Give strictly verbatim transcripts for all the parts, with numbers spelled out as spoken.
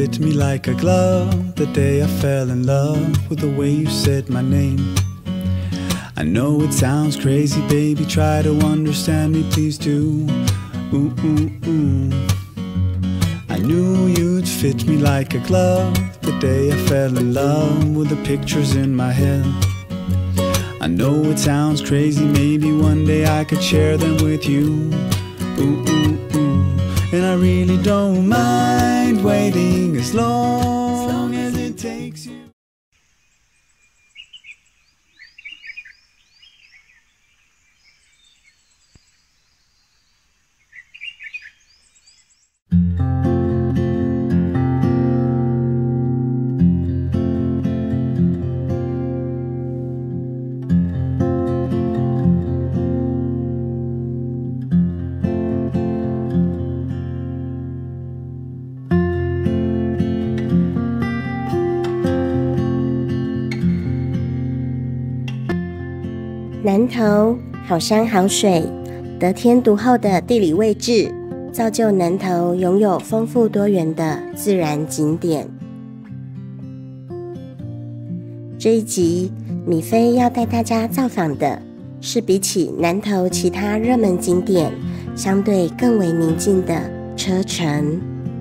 fit me like a glove. The day I fell in love with the way you said my name. I know it sounds crazy, baby, try to understand me, please do. Ooh, ooh, ooh. I knew you'd fit me like a glove. The day I fell in love with the pictures in my head. I know it sounds crazy, maybe one day I could share them with you. Ooh, ooh, ooh. And I really don't mind waiting as long as it takes you. 南投好山好水，得天独厚的地理位置，造就南投拥有丰富多元的自然景点。这一集，米菲要带大家造访的是比起南投其他热门景点，相对更为宁静的车城。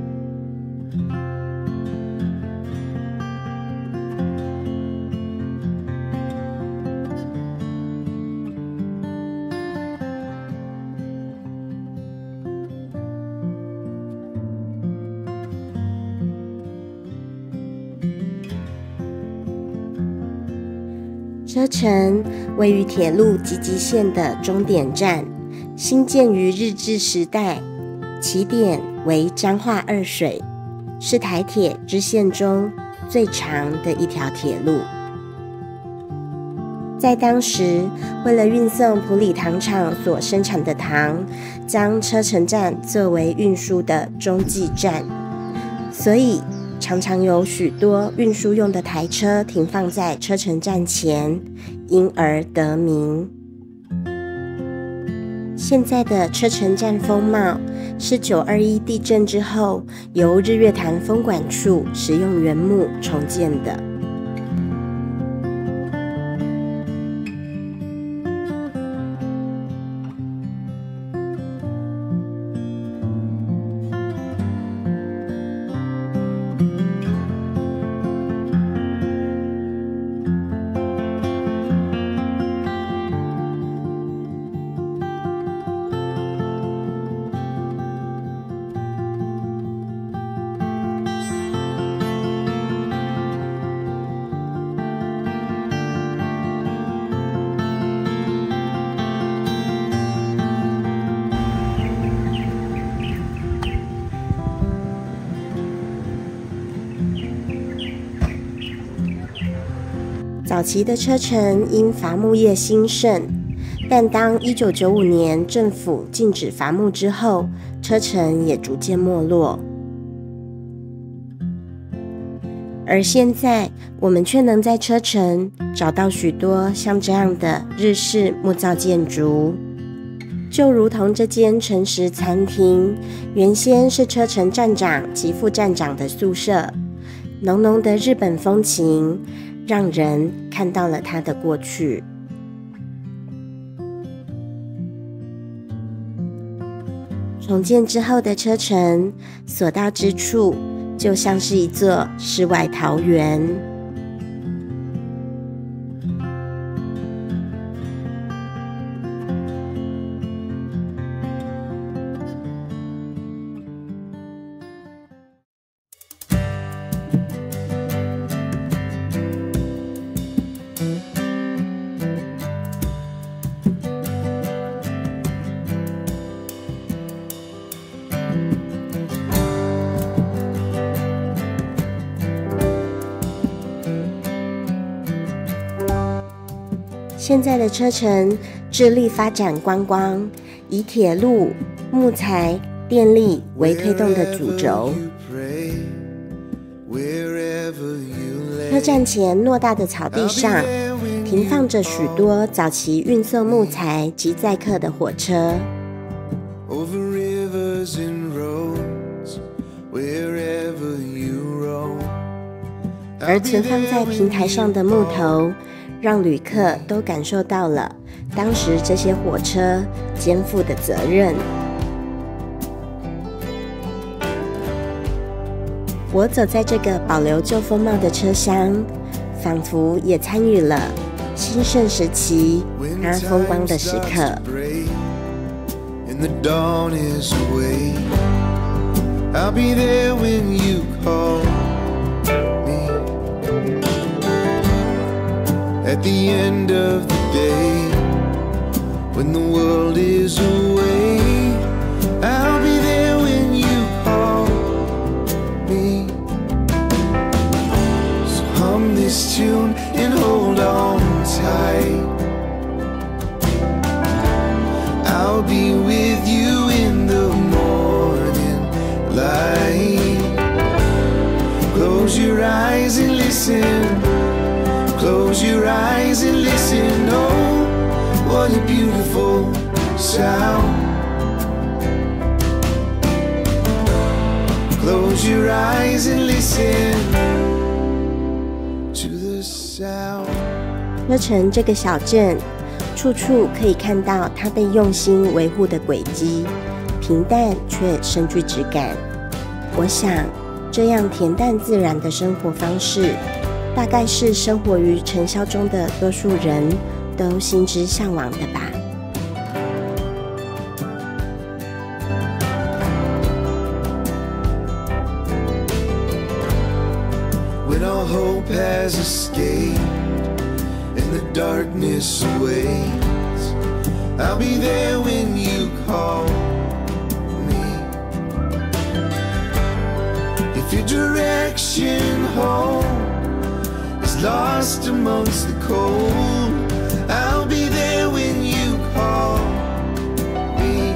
车城位于铁路集集线的终点站，兴建于日治时代，起点为彰化二水，是台铁支线中最长的一条铁路。在当时，为了运送埔里糖厂所生产的糖，将车城站作为运输的中继站，所以常常有许多运输用的台车停放在车城站前，因而得名。现在的车城站风貌是九二一地震之后由日月潭风管处使用原木重建的。早期的车城因伐木业兴盛，但当一九九五年政府禁止伐木之后，车城也逐渐没落。而现在，我们却能在车城找到许多像这样的日式木造建筑，就如同这间诚实餐厅，原先是车城站长及副站长的宿舍，浓浓的日本风情，让人看到了他的过去。重建之后的车城，所到之处就像是一座世外桃源。现在的车城致力发展观光，以铁路、木材、电力为推动的主轴。车站前偌大的草地上，停放着许多早期运送木材及载客的火车。Over rivers and roads, wherever you 而存放在平台上的木头，让旅客都感受到了当时这些火车肩负的责任。我走在这个保留旧风貌的车厢，仿佛也参与了兴盛时期它风光的时刻。 At the end of the day, when the world is away, I'll be there when you call me. So hum this tune and hold on tight. I'll be with you in the morning light. Close your eyes and listen.Close your eyes and listen, oh, what a beautiful sound. Close your eyes and listen to the sound. 车城这个小镇，处处可以看到它被用心维护的轨迹，平淡却深具质感。我想，这样恬淡自然的生活方式，大概是生活于尘嚣中的多数人都心之向往的吧。 When all hope has escaped and the darkness awaits, I'll be there when you call me. If your direction home,Lost amongst the cold, I'll be there when you call me.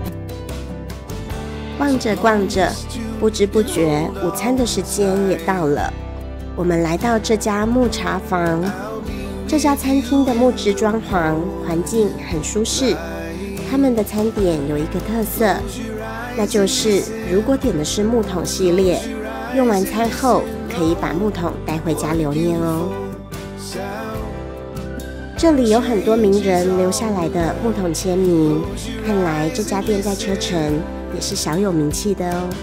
逛着逛着，不知不觉午餐的时间也到了。我们来到这家木茶房，这家餐厅的木质装潢，环境很舒适。他们的餐点有一个特色，那就是如果点的是木桶系列，用完餐后可以把木桶带回家留念哦。这里有很多名人留下来的木桶签名，看来这家店在车城也是小有名气的哦。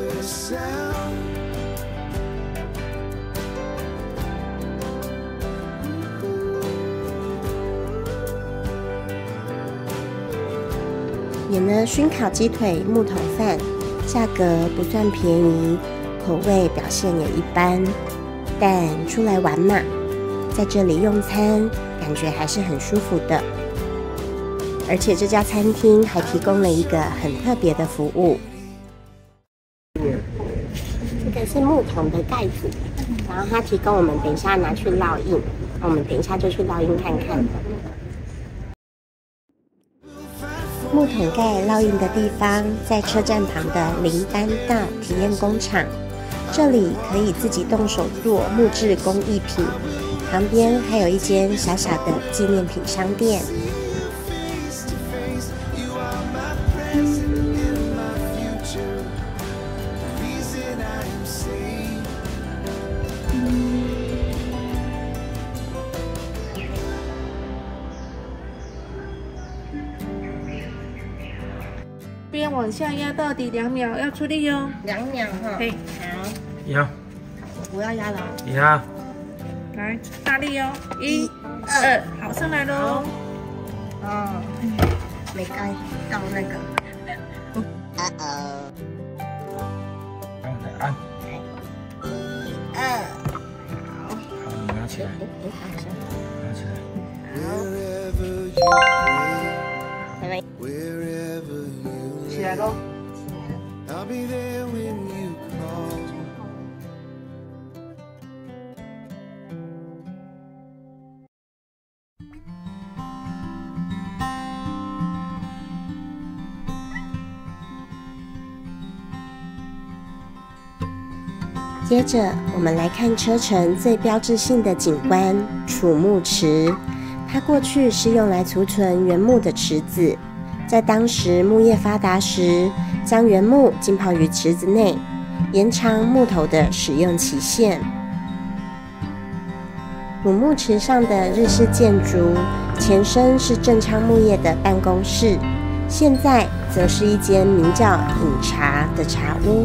点了熏烤鸡腿木桶饭，价格不算便宜，口味表现也一般，但出来玩嘛，在这里用餐感觉还是很舒服的。而且这家餐厅还提供了一个很特别的服务，这个是木桶的盖子，然后它提供我们等一下拿去烙印，我们等一下就去烙印看看。木桶盖烙印的地方在车站旁的林丹道体验工厂，这里可以自己动手做木质工艺品，旁边还有一间小小的纪念品商店。 边往下压到底两秒，要出力哦。 两秒哈。 对， 好。 压。 我不要压了。 压。 来，大力哦！一、二，好，上来喽。 哦，没盖到那个。啊哦。 按来按。 一、二。 好。好，你拿起来。拿起来。 再来。 起来喽。 I'll be there when you call. 接着，我们来看车城最标志性的景观——储木池。它过去是用来储存原木的池子，在当时木业发达时，将原木浸泡于池子内，延长木头的使用期限。 古牧池上的日式建筑，前身是正昌木业的办公室，现在则是一间名叫饮茶的茶屋。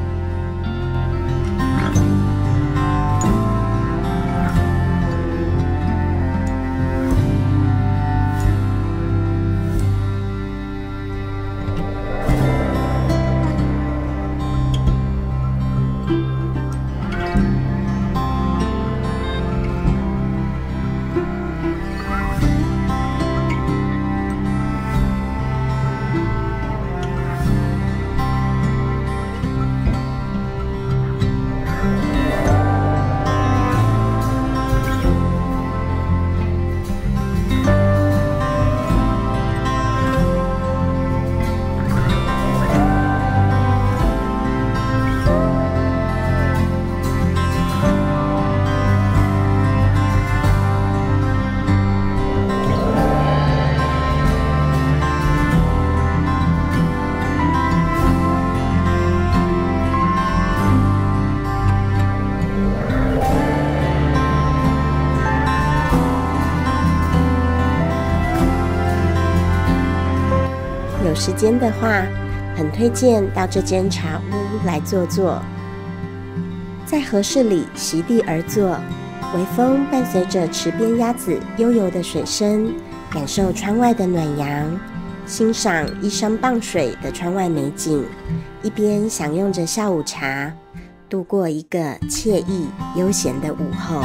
有时间的话，很推荐到这间茶屋来坐坐，在和室里席地而坐，微风伴随着池边鸭子悠游的水声，感受窗外的暖阳，欣赏依山傍水的窗外美景，一边享用着下午茶，度过一个惬意悠闲的午后。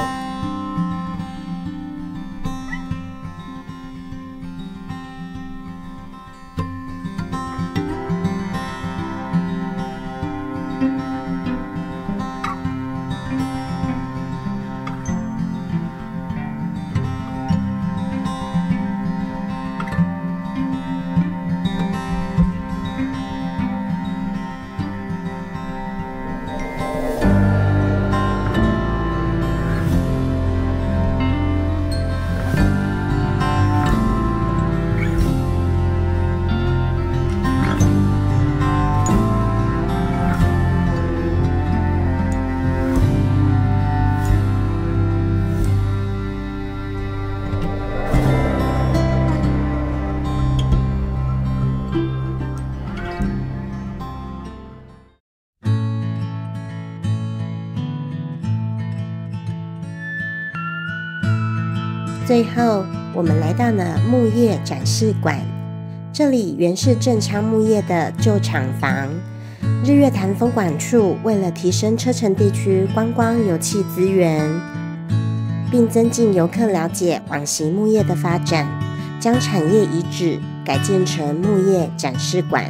最后，我们来到了木业展示馆，这里原是正昌木业的旧厂房。日月潭风管处为了提升车城地区观光油气资源，并增进游客了解往昔木业的发展，将产业遗址改建成木业展示馆。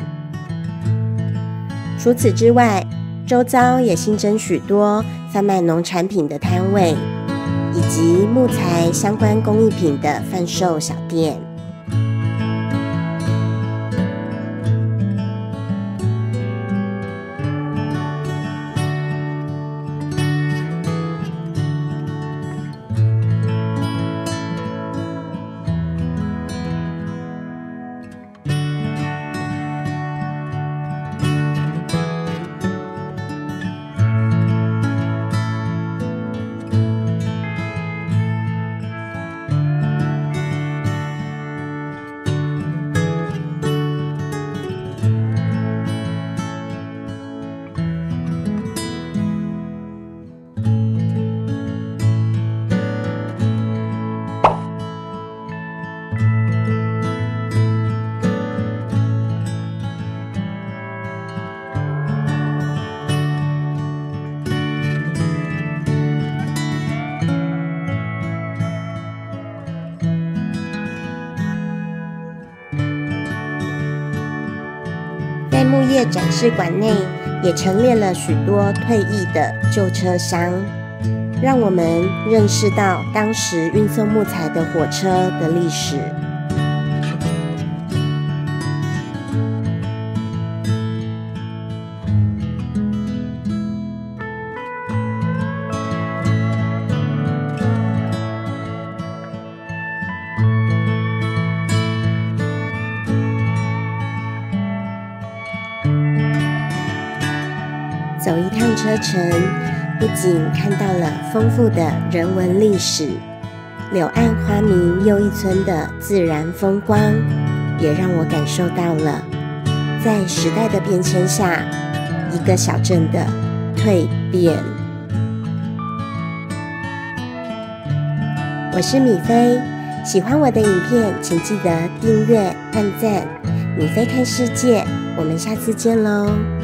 除此之外，周遭也新增许多贩卖农产品的摊位，以及木材相关工艺品的贩售小店。在木业展示馆内也陈列了许多退役的旧车厢，让我们认识到当时运送木材的火车的历史。走一趟车程，不仅看到了丰富的人文历史， 柳暗花明又一村的自然风光，也让我感受到了在时代的变迁下，一个小镇的蜕变。我是米菲，喜欢我的影片，请记得订阅、按赞。米菲看世界，我们下次见喽。